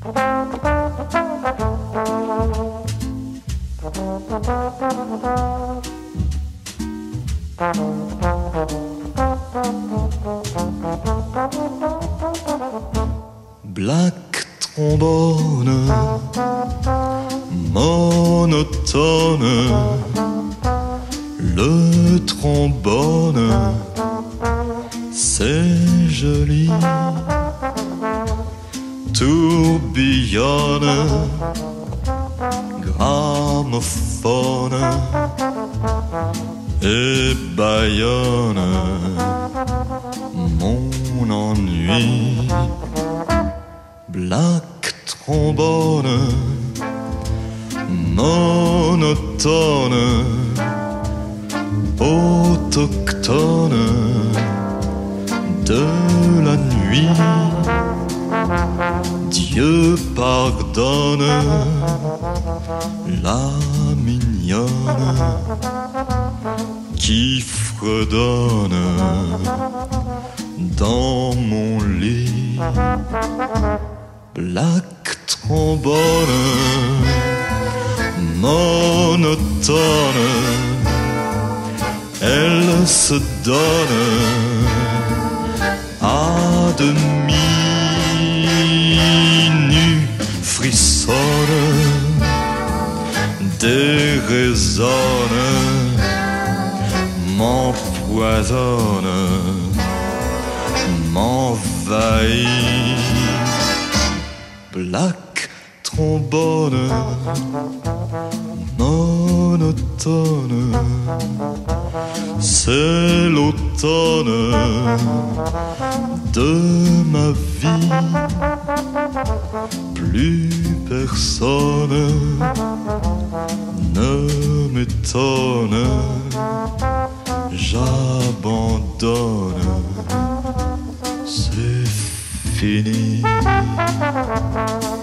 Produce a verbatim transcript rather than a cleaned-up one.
Black trombone, monotone, le trombone, c'est joli, tourbillonne, gramophone et bâillonne mon ennui. Black trombone, monotone, autochtone de la nuit. Dieu pardonne la mignonne qui fredonne dans mon lit. Black trombone, monotone, elle se donne à demi nue, frissonne, déraisonne, m'empoisonne, m'envahit. Black trombone, monotone, c'est l'automne de ma vie. Plus personne ne m'étonne, j'abandonne, c'est fini.